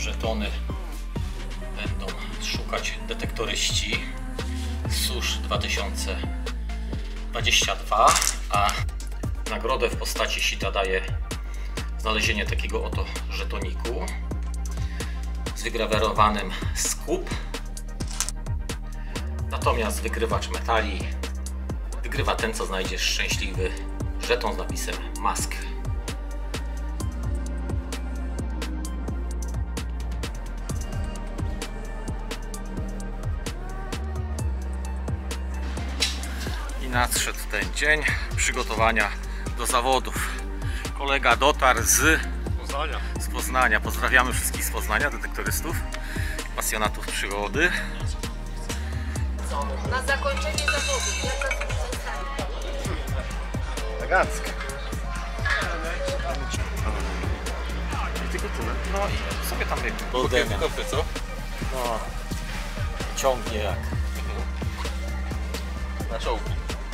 żetony będą szukać detektoryści SUSZ 2022, a nagrodę w postaci sita daje znalezienie takiego oto żetoniku z wygrawerowanym SKUP. Natomiast wykrywacz metali wygrywa ten, co znajdzie szczęśliwy żeton z napisem MASK. I nadszedł ten dzień przygotowania do zawodów. Kolega dotarł z Poznania. Pozdrawiamy wszystkich z Poznania, detektorystów, pasjonatów przyrody. Na zakończenie zawodów, jaka Elegancko. I tylko tyle. No i sobie tam biegnie. Kopy, co? No, ciągnie jak Na czołgu.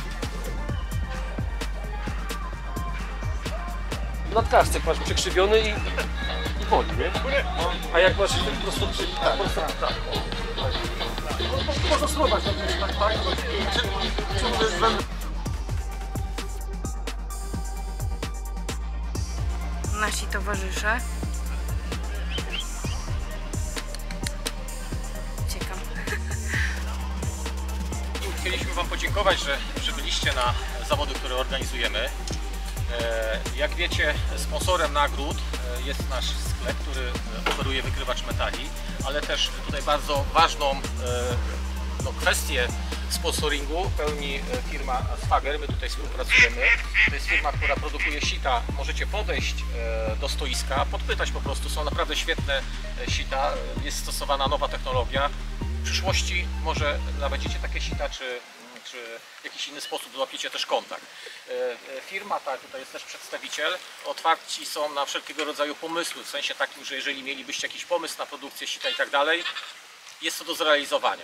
Nadgarstek masz przekrzywiony i boli, nie? A jak masz po prostu tak. Można spróbować, tak? Nasi towarzysze. Ciekawe. Chcieliśmy Wam podziękować, że byliście na zawody, które organizujemy. Jak wiecie, sponsorem nagród jest nasz sklep, który oferuje wykrywacz metali, ale też tutaj bardzo ważną kwestię sponsoringu pełni firma Swager. My tutaj współpracujemy. To jest firma, która produkuje sita. Możecie podejść do stoiska, podpytać po prostu. Są naprawdę świetne sita. Jest stosowana nowa technologia. W przyszłości może nabędziecie takie sita, czy w jakiś inny sposób złapiecie też kontakt. Firma ta, tutaj jest też przedstawiciel, otwarci są na wszelkiego rodzaju pomysły, w sensie takim, że jeżeli mielibyście jakiś pomysł na produkcję sita i tak dalej, jest to do zrealizowania.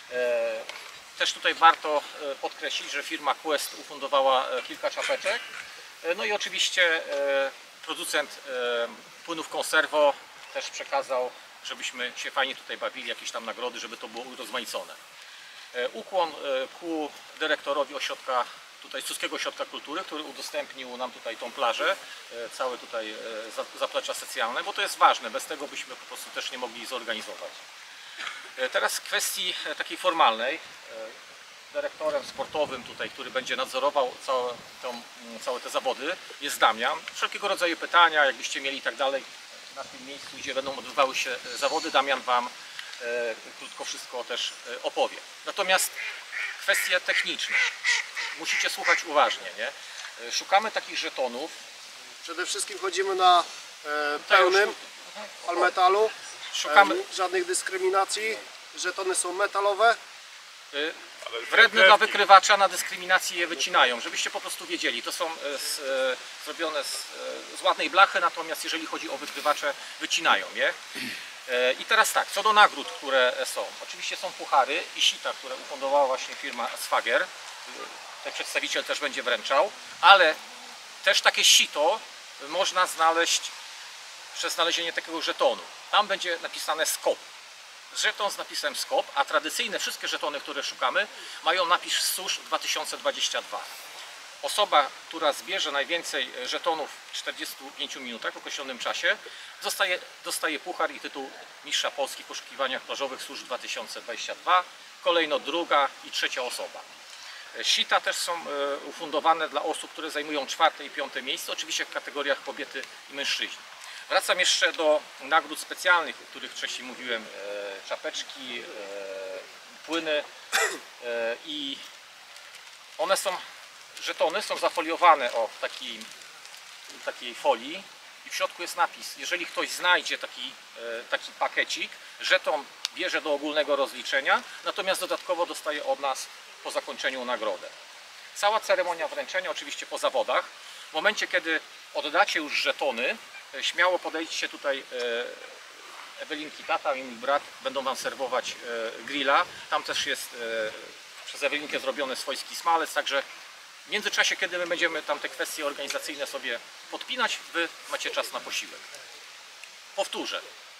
Też tutaj warto podkreślić, że firma Quest ufundowała kilka czapeczek. No i oczywiście producent płynów Conservo też przekazał, żebyśmy się fajnie tutaj bawili, jakieś tam nagrody, żeby to było urozmaicone. Ukłon ku dyrektorowi ośrodka, tutaj Suskiego Ośrodka Kultury, który udostępnił nam tutaj tą plażę, całe tutaj zaplecza socjalne, bo to jest ważne, bez tego byśmy po prostu też nie mogli zorganizować. Teraz w kwestii takiej formalnej, dyrektorem sportowym tutaj, który będzie nadzorował całe te zawody, jest Damian. Wszelkiego rodzaju pytania, jakbyście mieli i tak dalej, na tym miejscu, gdzie będą odbywały się zawody, Damian Wam krótko wszystko też opowie. Natomiast kwestie techniczne. Musicie słuchać uważnie, nie? Szukamy takich żetonów. Przede wszystkim chodzimy na pełnym all-metalu. Szukamy Żadnych dyskryminacji. Żetony są metalowe. wredne dla wykrywacza, na dyskryminacji je wycinają, żebyście po prostu wiedzieli. To są zrobione z ładnej blachy, natomiast jeżeli chodzi o wykrywacze, wycinają je. I teraz tak, co do nagród, które są. Oczywiście są puchary i sita, które ufundowała właśnie firma Swager. Ten przedstawiciel też będzie wręczał, ale też takie sito można znaleźć przez znalezienie takiego żetonu. Tam będzie napisane SKOP. Żeton z napisem SKOP, a tradycyjne wszystkie żetony, które szukamy, mają napis SUSZ 2022. Osoba, która zbierze najwięcej żetonów w 45 minutach w określonym czasie, dostaje puchar i tytuł Mistrza Polski w poszukiwaniach plażowych SUSZ 2022. Kolejno druga i trzecia osoba. Sita też są ufundowane dla osób, które zajmują 4. i 5. miejsce, oczywiście w kategoriach kobiety i mężczyźni. Wracam jeszcze do nagród specjalnych, o których wcześniej mówiłem, czapeczki, płyny i one są, żetony są zafoliowane o takiej folii i w środku jest napis. Jeżeli ktoś znajdzie taki pakiecik, żeton bierze do ogólnego rozliczenia, natomiast dodatkowo dostaje od nas po zakończeniu nagrodę. Cała ceremonia wręczenia oczywiście po zawodach. W momencie, kiedy oddacie już żetony, śmiało podejdźcie tutaj, Ewelinki tata i mój brat będą Wam serwować grilla. Tam też jest przez Ewelinkę zrobiony swojski smalec, także w międzyczasie, kiedy my będziemy tam te kwestie organizacyjne sobie podpinać, Wy macie czas na posiłek. Powtórzę,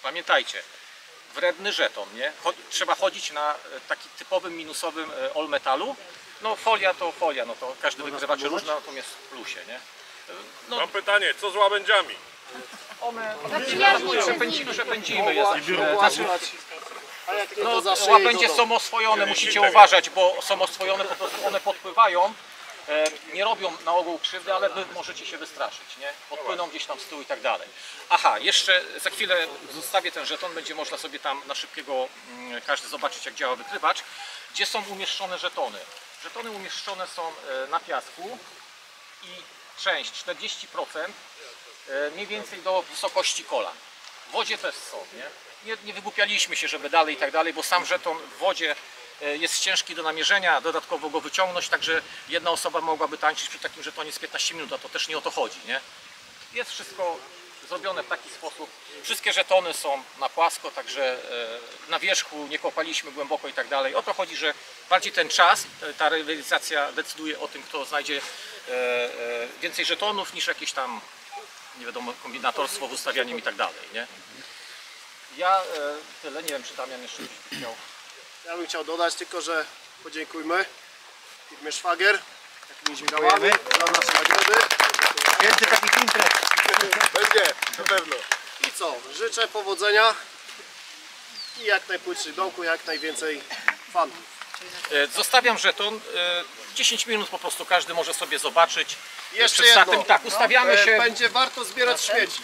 Pamiętajcie, wredny żeton, nie? Trzeba chodzić na taki typowym minusowym all metalu. No folia to folia, no to każdy wygrywacz różna, natomiast w plusie, nie? No, Mam pytanie, co z łabędziami? one Przyjaźni że pędzimy. Znaczy, A jak tylko no, to zaszyje, łabędzie to są oswojone, musicie uważać, bo są oswojone, po prostu one podpływają. Nie robią na ogół krzywdy, ale wy możecie się wystraszyć, nie? Podpłyną gdzieś tam z tyłu i tak dalej. Aha, jeszcze za chwilę zostawię ten żeton, będzie można sobie tam na szybkiego każdy zobaczyć, jak działa wykrywacz, gdzie są umieszczone żetony. Żetony umieszczone są na piasku i część 40% mniej więcej do wysokości kolan. W wodzie też są, nie? Nie wygłupialiśmy się, żeby dalej i tak dalej, bo sam żeton w wodzie jest ciężki do namierzenia, dodatkowo go wyciągnąć, także jedna osoba mogłaby tańczyć przy takim żetonie z 15 minut, a to też nie o to chodzi, nie? Jest wszystko zrobione w taki sposób. Wszystkie żetony są na płasko, także na wierzchu nie kopaliśmy głęboko i tak dalej. O to chodzi, że bardziej ten czas, ta rywalizacja decyduje o tym, kto znajdzie więcej żetonów niż jakieś tam, nie wiadomo, kombinatorstwo w ustawianiem i tak dalej, nie? Ja tyle, nie wiem, czy Damian jeszcze coś by chciał. ja bym chciał dodać tylko, że podziękujmy firmie Szwagier takimi dźwigałami za nasze nagrody. Więcej takich imprez. Będzie, na pewno. I co? Życzę powodzenia i jak najpłytszych domku, jak najwięcej fanów. Zostawiam żeton. 10 minut po prostu każdy może sobie zobaczyć. Jeszcze Przed startem. jedno. Tak, ustawiamy się. Będzie warto zbierać śmieci.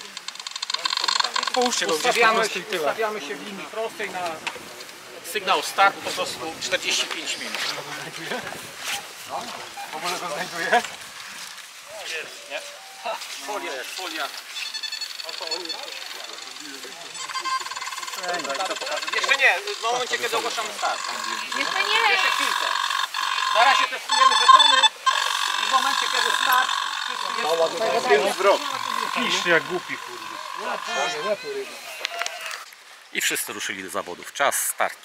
Ustawiamy się w linii prostej na sygnał start, po prostu 45 minut. W ogóle to znajduje? Nie? Folia. Jeszcze nie, w momencie kiedy ogłaszamy start. Jeszcze nie! Jeszcze chwilkę. Na razie testujemy żetony i w momencie kiedy start wszystko jest... Piszcie jak głupi, kurde. I wszyscy ruszyli do zawodów. Czas, start.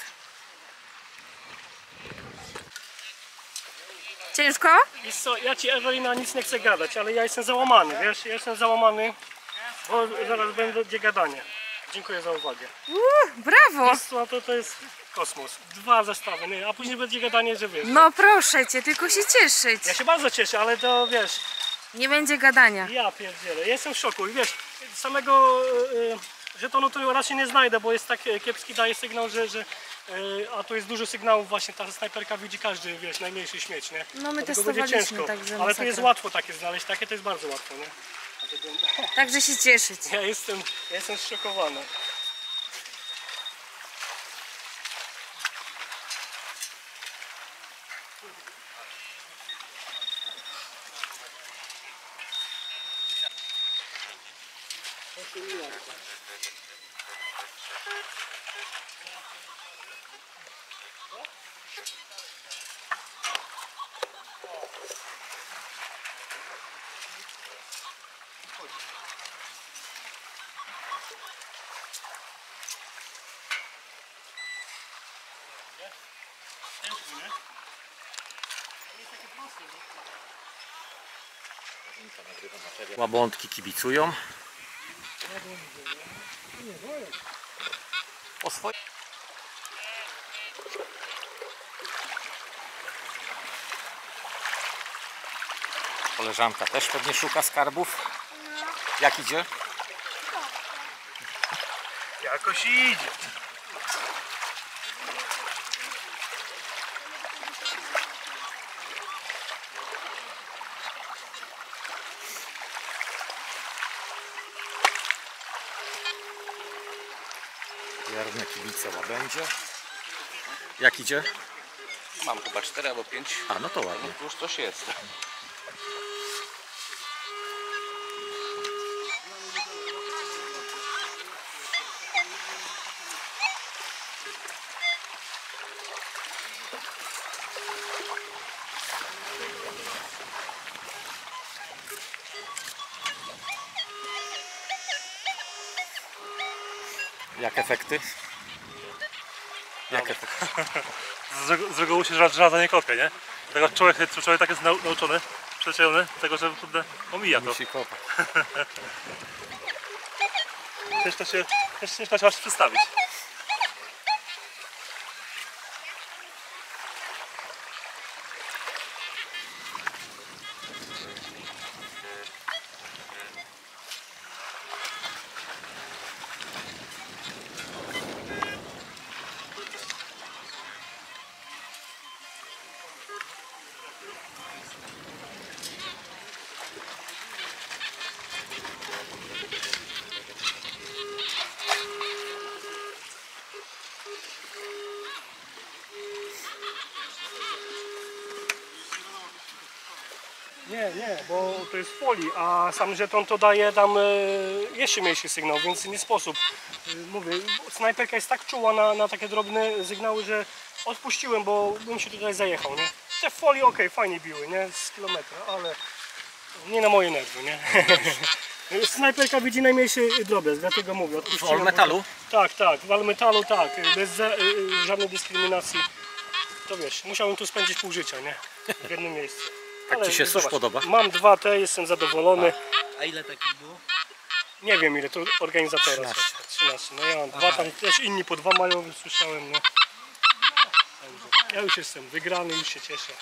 Ciężko? Wiesz co, ja ci Ewelina nic nie chcę gadać, ale ja jestem załamany, wiesz, ja jestem załamany, bo zaraz będzie gadanie. Dziękuję za uwagę. Brawo! Wiesz co, to jest kosmos. 2 zestawy, nie? A później będzie gadanie, że wiesz. No proszę cię, tylko się cieszyć. Ja się bardzo cieszę, ale to wiesz, Nie będzie gadania. ja pierdzielę, ja jestem w szoku i wiesz, samego żetonu to raczej nie znajdę, bo jest tak kiepski, daje sygnał, że a tu jest dużo sygnałów, właśnie ta snajperka widzi każdy, wiesz, najmniejszy śmieć, nie? No my Dlatego będzie testowaliśmy, ciężko. także Ale to jest masakra. łatwo takie znaleźć, takie to jest bardzo łatwo, nie? Dlatego Także się cieszyć. ja jestem zszokowany. Łabądki kibicują. O swoje... Koleżanka też pewnie szuka skarbów. Jak idzie? Jakoś idzie. Wierne kibice łabędzie. Jak idzie? Mam chyba 4 albo 5. A, no to ładnie. Już coś jest. Jak efekty? Jak efekty? Z reguły się żadna nie kotka, nie? Tego człowiek tak jest nauczony, przyzwyczajony, tego, że kurde omija to. Musi kopać. ciężko się aż przedstawić. Nie, bo to jest folii, a sam żeton to daje tam jeszcze mniejszy sygnał, więc nie sposób. Mówię, snajperka jest tak czuła na takie drobne sygnały, że odpuściłem, bo bym się tutaj zajechał, nie? Te folie okej, fajnie biły, nie? Z kilometra, ale nie na moje nerwy, nie? Snajperka widzi najmniejszy drobiazg, dlatego mówię, odpuściłem. Wol metalu? Tak, wal metalu, tak, bez żadnej dyskryminacji. To wiesz, musiałem tu spędzić pół życia, nie? W jednym miejscu. Tak ci się coś podoba? Mam 2 te, jestem zadowolony. A ile takich było? Nie wiem ile, to organizatora. 13. No ja mam 2, tam też inni po 2 mają, słyszałem. No. Ja już jestem wygrany, już się cieszę.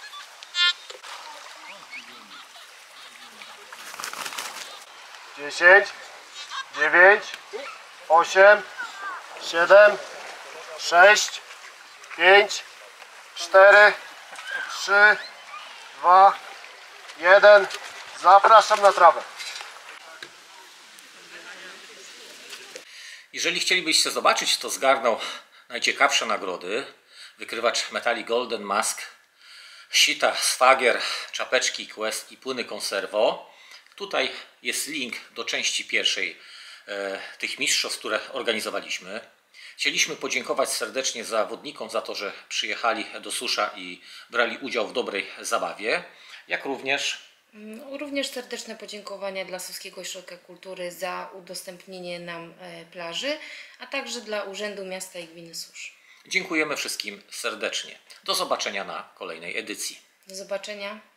Dziesięć, 9, 8, 7, 6, 5, 4, 3, 2, 1. Zapraszam na trawę. Jeżeli chcielibyście zobaczyć, kto zgarnął najciekawsze nagrody, wykrywacz metali Golden Mask, sita Swagier, czapeczki Quest i płyny Conservo, tutaj jest link do części pierwszej tych mistrzostw, które organizowaliśmy. Chcieliśmy podziękować serdecznie zawodnikom za to, że przyjechali do Susza i brali udział w dobrej zabawie, jak również Również serdeczne podziękowania dla Suskiego Ośrodka Kultury za udostępnienie nam plaży, a także dla Urzędu Miasta i Gminy Susz. dziękujemy wszystkim serdecznie. Do zobaczenia na kolejnej edycji. Do zobaczenia.